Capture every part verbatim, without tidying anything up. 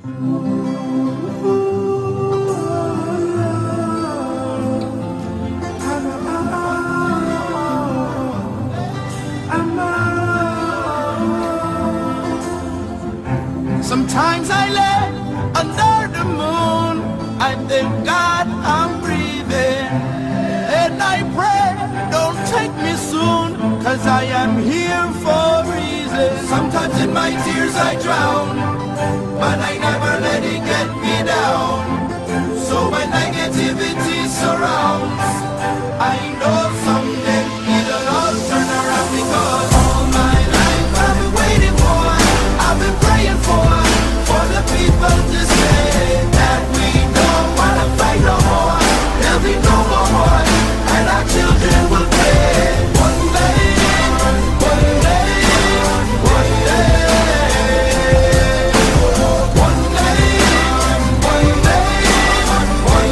Sometimes I lay under the moon, I thank God I'm breathing, and I pray, don't take me soon, cause I am here for a reason. Sometimes in my tears I drown, but I never let it get me down. So when negativity surrounds, I know someday it'll all turn around, because all my life I've been waiting for, I've been praying for, for the people to say that we don't wanna fight no more. There'll be no more war, and our children will pay. One day, one day, one day, one day, one day, one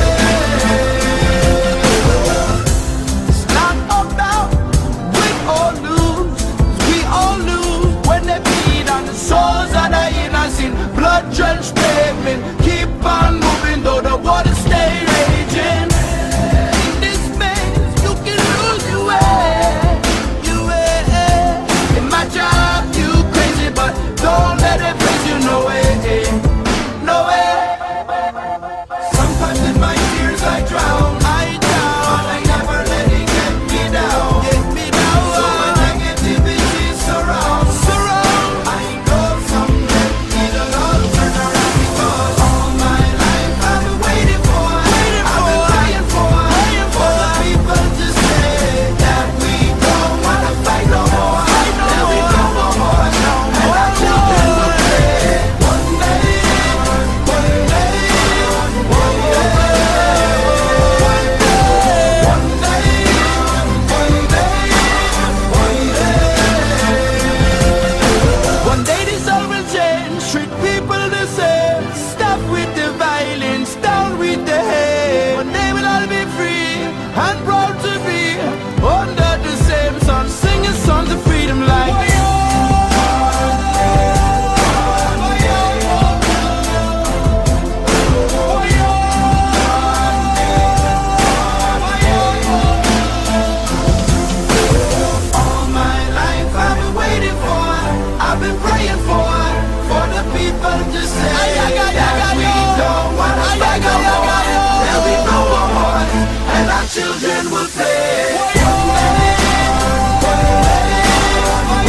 day. It's not about win or lose, we all lose when they bleed on the souls of the innocent. Blood-drenched pavement, keep on moving though the water stay raging. In this maze, you can lose your way, your way. In my job, you crazy, but don't let it face you, no way, no way. Sometimes in my tears I drown, I drown, but I never let it get me down, get me down. So when negativity surrounds, surround, I know someday it'll all turn around, because all my life I've been waiting for, I've been praying for, for the people to say that we don't wanna fight no more, there'll be no more war, and our children will pay. One day, one day, one day, one day, one day, one day. One day this all will change, treat people the same, stop with the violence, down with the hate. One day we'll all be free and proud to be under the same sun, singing songs of freedom like all my life I've been waiting for, I've been praying for, for the people to say that we don't wanna fight no more, there'll be no more wars, and our children will pay. One day, one day, one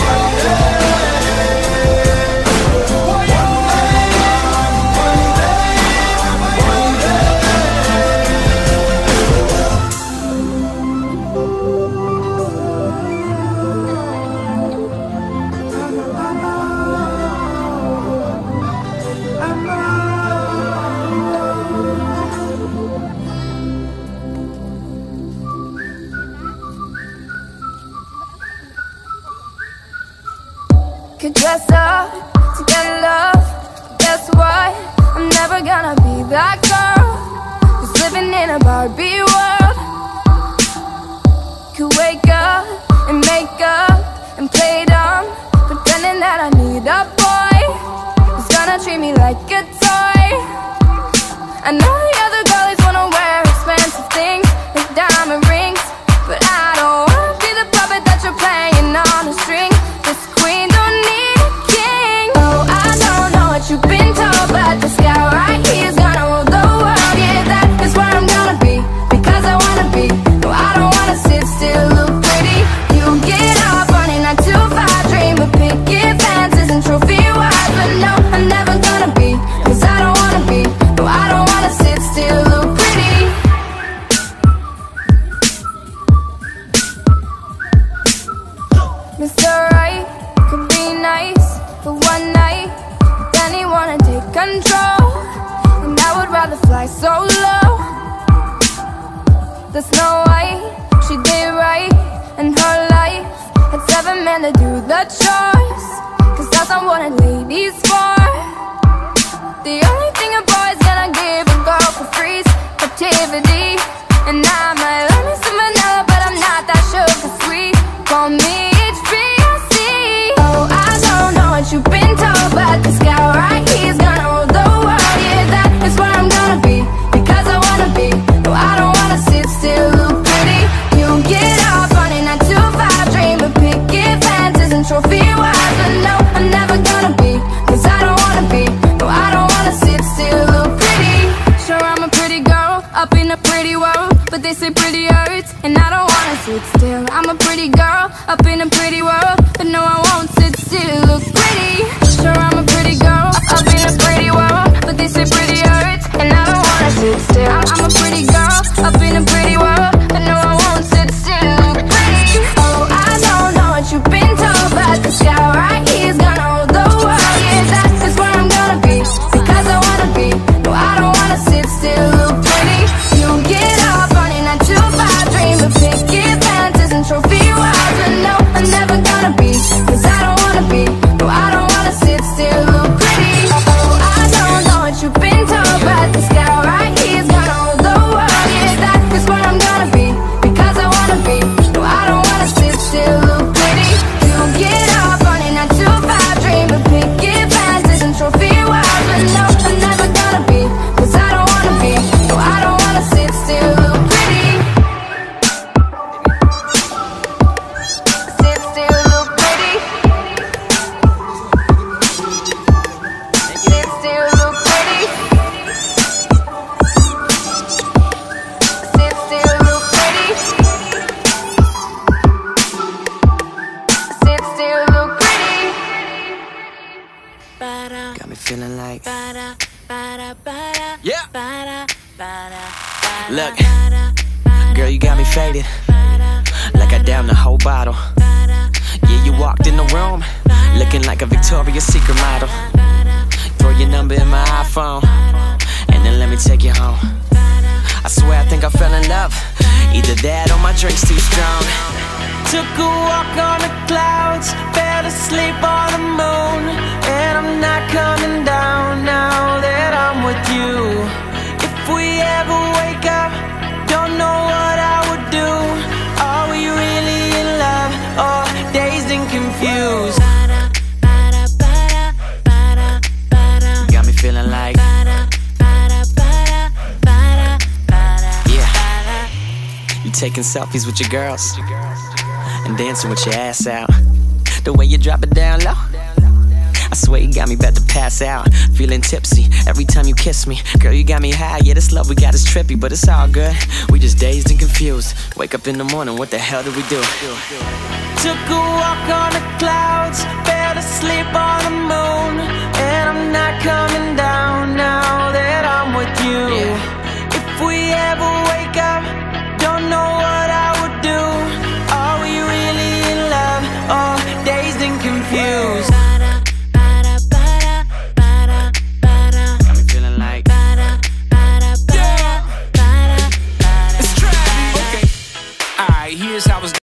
Could dress up to get love, guess what? I'm never gonna be that girl who's living in a Barbie world. Could wake up and make up and play dumb, pretending that I need a boy who's gonna treat me like a toy. I know the other girlies wanna wear expensive things like diamond rings, but I don't wanna be the puppet that you're playing on a string. This queen don't need a king. Oh, I don't know what you've been told, but this guy right here is gonna rule the world. Yeah, that is where I'm gonna be, because I wanna be. No, I don't wanna sit still, look pretty. You get up on a nine to five, dream of picket fences and trophy wives, but no, I'm never gonna be, cause I don't wanna be. No, I don't wanna sit still, look pretty. Mister Right could be nice for one night, then he wanna take control, and I would rather fly so low. The Snow White, she did right in her life, had seven men to do the chores, cause that's not what a lady's for. The only thing a boy's gonna give a girl for free is captivity, and I might love me some vanilla, but I'm not that sugar sweet. Call me H B C. Oh, I don't know what you've been told, but this guy right here's gonna rule the feeling like. Yeah. Look, girl, you got me faded, like I downed the whole bottle. Yeah, you walked in the room, looking like a Victoria's Secret model. Throw your number in my iPhone, and then let me take you home. I swear I think I fell in love. Either that or my drink's too strong. Took a walk on the clouds, fell asleep on the moon, and I'm not coming down now that I'm with you. If we ever wake up, don't know what I would do. Are we really in love, or dazed and confused? You got me feeling like. Yeah. You taking selfies with your girls and dancing with your ass out. The way you drop it down low, I swear you got me about to pass out. Feeling tipsy every time you kiss me. Girl, you got me high, yeah, this love we got is trippy, but it's all good. We just dazed and confused. Wake up in the morning, what the hell did we do? Took a walk on the clouds, fell asleep on the moon, and I'm not coming